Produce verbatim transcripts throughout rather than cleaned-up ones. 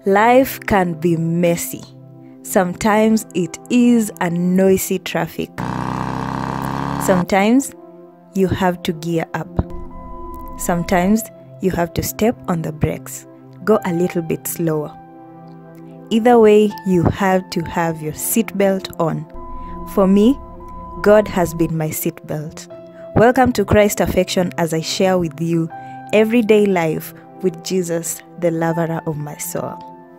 Life can be messy. Sometimes it is a noisy traffic. Sometimes you have to gear up. Sometimes you have to step on the brakes, go a little bit slower. Either way, you have to have your seatbelt on. For me, God has been my seatbelt. Welcome to Christ Affection as I share with you everyday life with Jesus, the lover of my soul.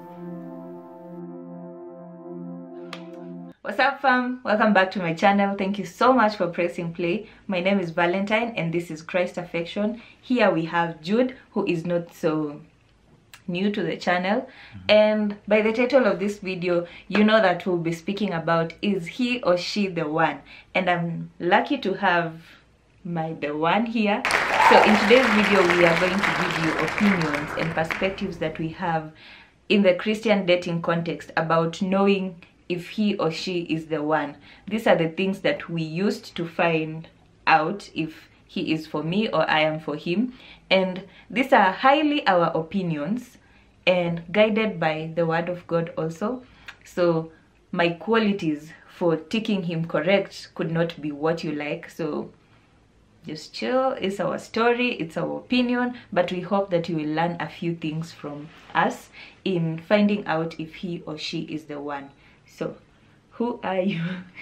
What's up, fam? Welcome back to my channel. Thank you so much for pressing play. My name is Valentine and this is Christ Affection. Here we have Jude, who is not so new to the channel. Mm-hmm. And by the title of this video, you know that we'll be speaking about, is he or she the one? And I'm lucky to have my the one here. So in today's video, we are going to give you opinions and perspectives that we have in the Christian dating context about knowing if he or she is the one. These are the things that we used to find out if he is for me or I am for him. And these are highly our opinions and guided by the word of God also. So my qualities for ticking him correct could not be what you like. So just chill. It's our story, it's our opinion, but we hope that you will learn a few things from us in finding out if he or she is the one. So, who are you?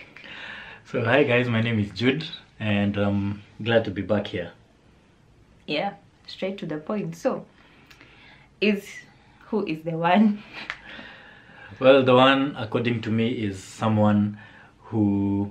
So, hi guys, my name is Jude, and I'm glad to be back here. Yeah, straight to the point. So, is who is the one? Well, the one, according to me, is someone who,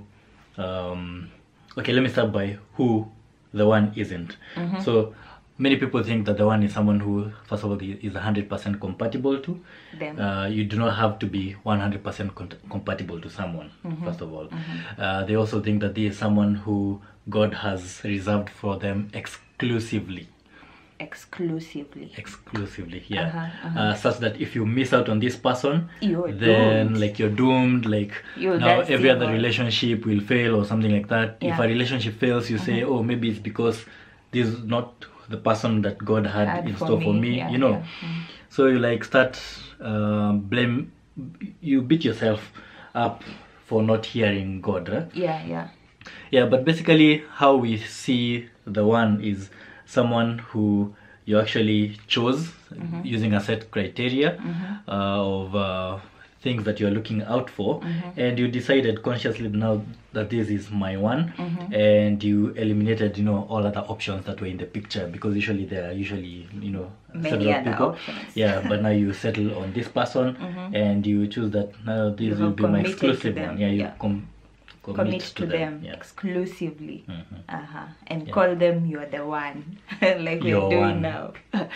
um, okay, let me start by who the one isn't. Mm-hmm. So, many people think that the one is someone who, first of all, is one hundred percent compatible to. Them. Uh, you do not have to be one hundred percent com compatible to someone, mm-hmm. first of all. Mm-hmm. uh, they also think that there is someone who God has reserved for them exclusively. Exclusively. Exclusively, yeah. Uh-huh, uh-huh. Uh, such that if you miss out on this person, you're then doomed. like you're doomed. Like you're now every other one. relationship will fail or something like that. Yeah. If a relationship fails, you uh-huh. say, oh, maybe it's because this is not the person that God had, had in store for me, me. Yeah, you know. Yeah. Mm-hmm. So you like start uh, blame, you beat yourself up for not hearing God, right? Yeah, yeah. Yeah, but basically how we see the one is someone who you actually chose, mm-hmm. using a set criteria, mm-hmm. uh, of uh, things that you're looking out for, mm-hmm. and you decided consciously now that this is my one, mm-hmm. and you eliminated, you know, all other options that were in the picture, because usually there are usually, you know, many other people. Options. Yeah, but now you settle on this person, mm-hmm. and you choose that now this you will be my exclusive one. Yeah, you yeah. com commit, commit to, to them, them yeah. exclusively, mm-hmm. uh-huh. and yeah. call them you're the one, like we're you're doing one. now.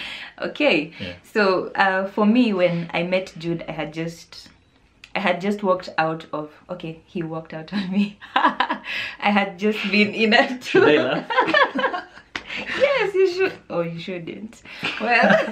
Okay, yeah. So uh, for me, when I met Jude, I had just I had just walked out of, okay, he walked out on me. I had just been in a two. Should I laugh? Yes, you should. Oh, you shouldn't. Well,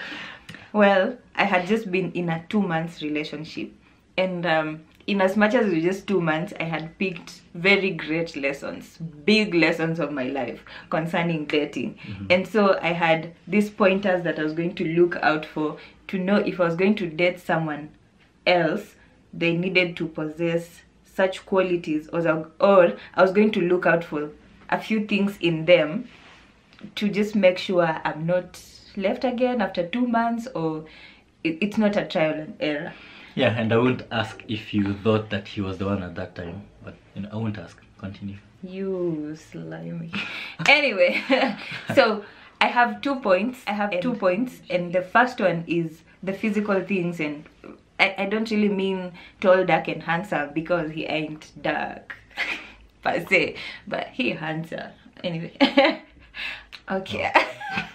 well, I had just been in a two months relationship, and um, in as much as it was just two months, I had picked very great lessons, big lessons of my life concerning dating. Mm-hmm. And so I had these pointers that I was going to look out for to know if I was going to date someone else, they needed to possess such qualities, or, or I was going to look out for a few things in them to just make sure I'm not left again after two months, or it, it's not a trial and error. Yeah, and I wouldn't ask if you thought that he was the one at that time, but you know, I won't ask. Continue. You slimy. Anyway, so I have two points. I have and two points, and the first one is the physical things, and I, I don't really mean tall, dark, and handsome, because he ain't dark per se, but he handsome. Anyway, okay. Oh.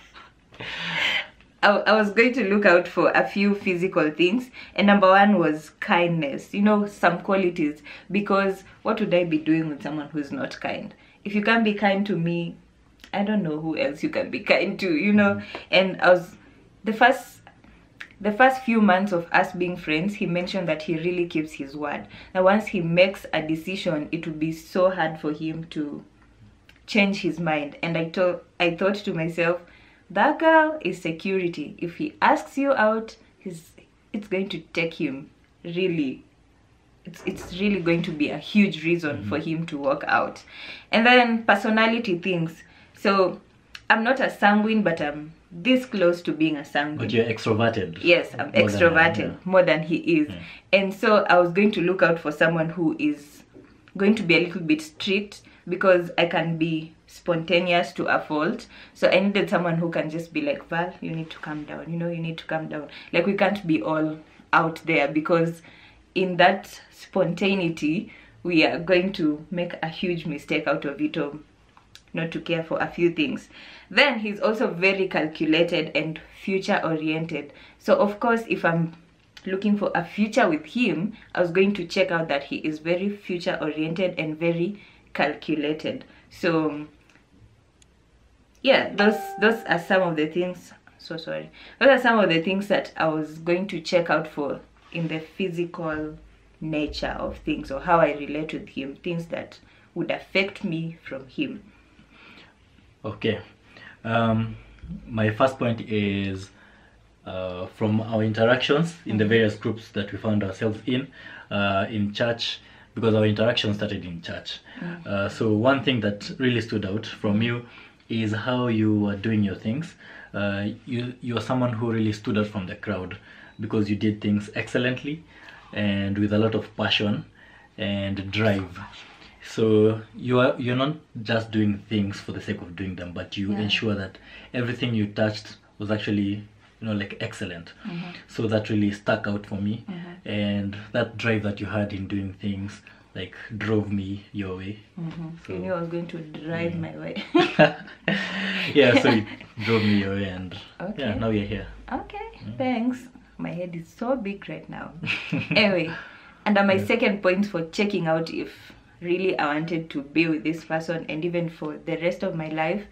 I, I was going to look out for a few physical things, and number one was kindness. You know, some qualities, because what would I be doing with someone who's not kind? If you can't be kind to me, I don't know who else you can be kind to, you know. Mm-hmm. And I was the first. The first few months of us being friends, he mentioned that he really keeps his word. Now, once he makes a decision, it would be so hard for him to change his mind. And I thought, I thought to myself, that girl is security. If he asks you out, he's it's going to take him really, it's it's really going to be a huge reason mm-hmm. for him to walk out. And then personality things. So I'm not a sanguine, but I'm this close to being a sanguine. But you're extroverted. Yes, I'm more extroverted than, yeah. more than he is. Yeah. And so I was going to look out for someone who is going to be a little bit strict, because I can be spontaneous to a fault. So I needed someone who can just be like, Val, you need to calm down, you know, you need to calm down. Like, we can't be all out there, because in that spontaneity we are going to make a huge mistake out of it, or not to care for a few things. Then he's also very calculated and future oriented. So of course, if I'm looking for a future with him, I was going to check out that he is very future oriented and very calculated. So yeah, those those are some of the things, so sorry those are some of the things that I was going to check out for in the physical nature of things, or how I relate with him, things that would affect me from him. Okay, um my first point is uh from our interactions in the various groups that we found ourselves in uh in church, because our interaction started in church. Mm. Uh, so one thing that really stood out from you is how you are doing your things. Uh, you you are someone who really stood out from the crowd, because you did things excellently and with a lot of passion and drive. So you are you're not just doing things for the sake of doing them, but you yeah. ensure that everything you touched was actually, you know, like excellent. Mm-hmm. So that really stuck out for me. Mm-hmm. And that drive that you had in doing things like drove me your way. Mm-hmm. So you knew I was going to drive mm. my way. Yeah, so it drove me your way, and okay. yeah, now you're here. Okay, mm. thanks. My head is so big right now. Anyway, under my yeah. second point for checking out if really I wanted to be with this person and even for the rest of my life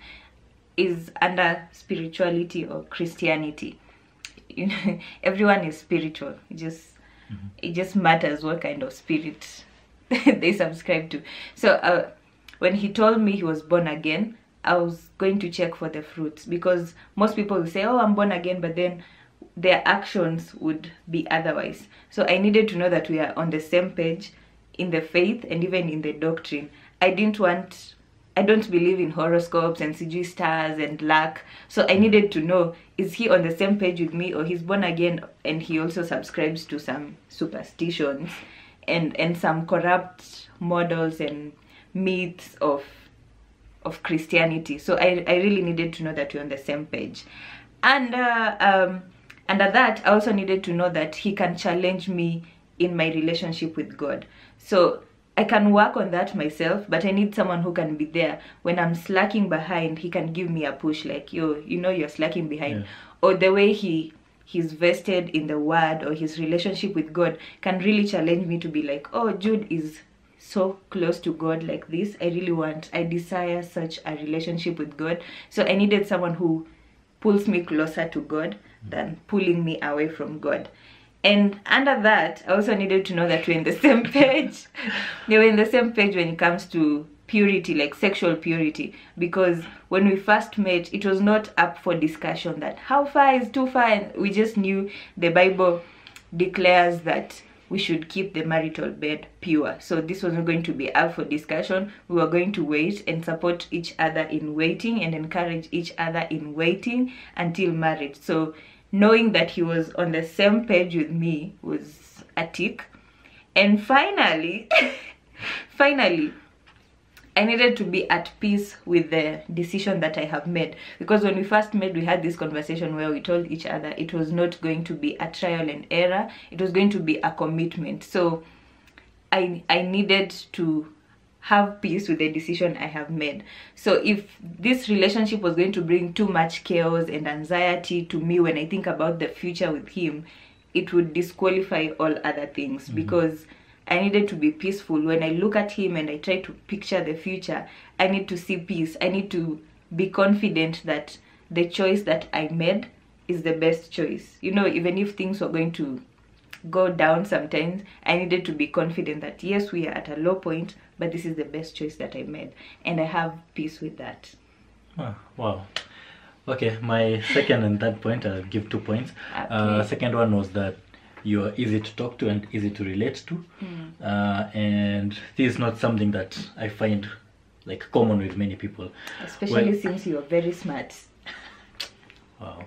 is under spirituality or Christianity. You know, everyone is spiritual. It just mm-hmm. it just matters what kind of spirit they subscribe to. So uh, when he told me he was born again, I was going to check for the fruits, because most people will say, oh, I'm born again, but then their actions would be otherwise. So I needed to know that we are on the same page in the faith and even in the doctrine. I didn't want, I don't believe in horoscopes and C G stars and luck. So I needed to know, is he on the same page with me, or he's born again and he also subscribes to some superstitions and, and some corrupt models and myths of of Christianity. So I, I really needed to know that we're on the same page. And uh, um, under that, I also needed to know that he can challenge me in my relationship with God. So I can work on that myself, but I need someone who can be there when I'm slacking behind. He can give me a push, like, yo, you know, you're slacking behind. Yeah. Or the way he he's vested in the word, or his relationship with God can really challenge me to be like, oh, Jude is so close to God like this. I really want, I desire such a relationship with God. So I needed someone who pulls me closer to God than pulling me away from God. And under that, I also needed to know that we're in the same page. They were in the same page when it comes to purity, like sexual purity. Because when we first met, it was not up for discussion that how far is too far. And we just knew the Bible declares that we should keep the marital bed pure. So this wasn't going to be up for discussion. We were going to wait and support each other in waiting and encourage each other in waiting until marriage. So knowing that he was on the same page with me was a tick. And finally, finally, I needed to be at peace with the decision that I have made. Because when we first met, we had this conversation where we told each other it was not going to be a trial and error. It was going to be a commitment. So I, I needed to have peace with the decision I have made. So if this relationship was going to bring too much chaos and anxiety to me when I think about the future with him, it would disqualify all other things. Mm-hmm. Because I needed to be peaceful. When I look at him and I try to picture the future, I need to see peace. I need to be confident that the choice that I made is the best choice. You know, even if things were going to go down sometimes, I needed to be confident that yes, we are at a low point, but this is the best choice that I made. And I have peace with that. Oh, wow. Okay, my second and third point, I'll give two points. Okay. Uh, second one was that you are easy to talk to and easy to relate to. Mm. Uh, and this is not something that I find like common with many people. Especially well, since you are very smart. Wow.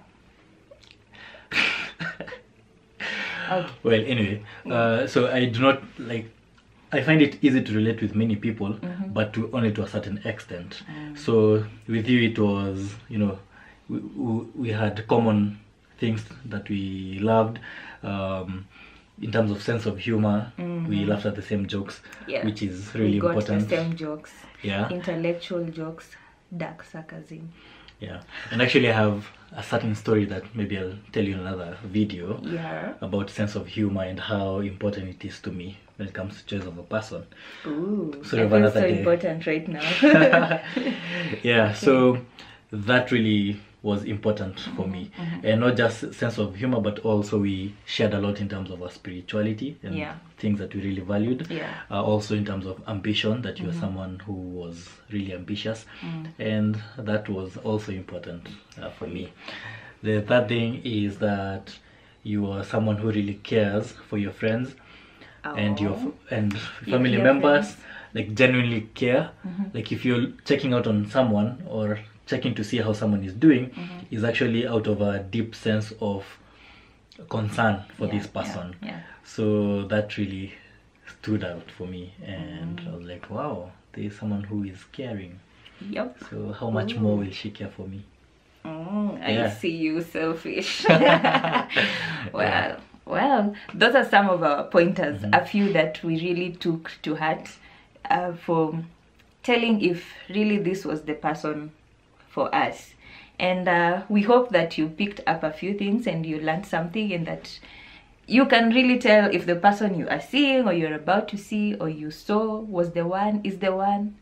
Okay. Well, anyway, uh, so I do not like. I find it easy to relate with many people, mm-hmm. but to only to a certain extent. Mm. So with you, it was, you know, we, we, we had common things that we loved. Um, in terms of sense of humor, mm-hmm. we laughed at the same jokes, yeah. which is really we got important. The same jokes, yeah, intellectual jokes, dark sarcasm. Yeah, and actually I have a certain story that maybe I'll tell you in another video, yeah. about sense of humor and how important it is to me when it comes to choice of a person. Ooh, so I feel so day. important right now. Yeah, so that really was important for mm-hmm, me, mm-hmm. and not just sense of humor, but also we shared a lot in terms of our spirituality and yeah. things that we really valued. Yeah. Uh, also in terms of ambition, that you mm-hmm. were someone who was really ambitious, mm. and that was also important uh, for me. The third thing is that you are someone who really cares for your friends. Oh. and your and family your members, friends. Like genuinely care. Mm-hmm. Like if you're checking out on someone or checking to see how someone is doing, mm-hmm. is actually out of a deep sense of concern for yeah, this person. Yeah, yeah. So that really stood out for me, and mm. I was like, wow, there is someone who is caring. Yep. So how much Ooh. more will she care for me? Mm, yeah. I see you, selfish. Well, yeah. well, those are some of our pointers, mm-hmm. a few that we really took to heart uh, for telling if really this was the person for us. And uh, we hope that you picked up a few things and you learned something, and that you can really tell if the person you are seeing or you're about to see or you saw was the one, is the one,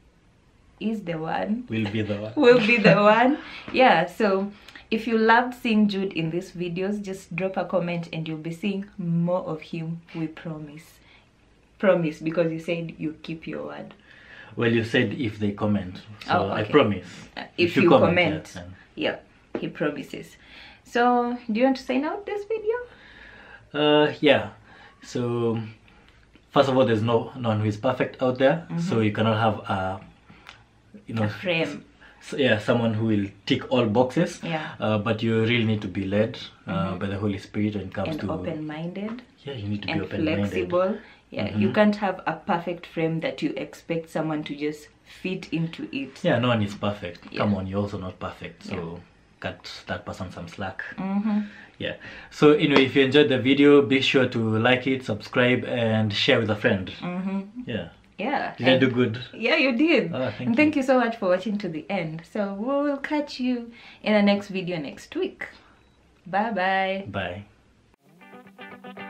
is the one, will be the one, will be the one. Yeah, so if you loved seeing Jude in these videos, just drop a comment and you'll be seeing more of him, we promise. Promise, because you said you keep your word. Well, you said if they comment, so oh, okay. I promise. Uh, if, if you, you comment, comment yes, yeah, he promises. So, do you want to sign out this video? Uh, yeah. So, first of all, there's no no one who is perfect out there, mm-hmm. so you cannot have a, you know, a frame. So, yeah, someone who will tick all boxes. Yeah. Uh, but you really need to be led uh, mm-hmm. by the Holy Spirit when it comes and to open-minded. Yeah, you need to and be open-minded. Flexible. Yeah, mm-hmm. you can't have a perfect frame that you expect someone to just fit into it. Yeah, no one is perfect. Yeah. Come on, you're also not perfect. So yeah. cut that person some slack. Mm-hmm. Yeah. So anyway, if you enjoyed the video, be sure to like it, subscribe, and share with a friend. Mm-hmm. Yeah. Yeah. Did I do good? Yeah, you did. Oh, thank and you. thank you so much for watching to the end. So we will catch you in the next video next week. Bye-bye. Bye.